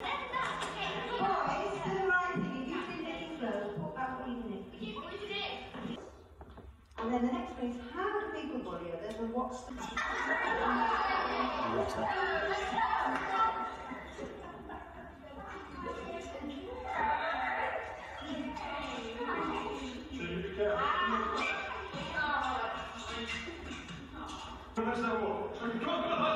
Boys, do the right thing. If you've been getting close, put back what you need. And then the next thing is how do people bully others and what's the... Where's that one?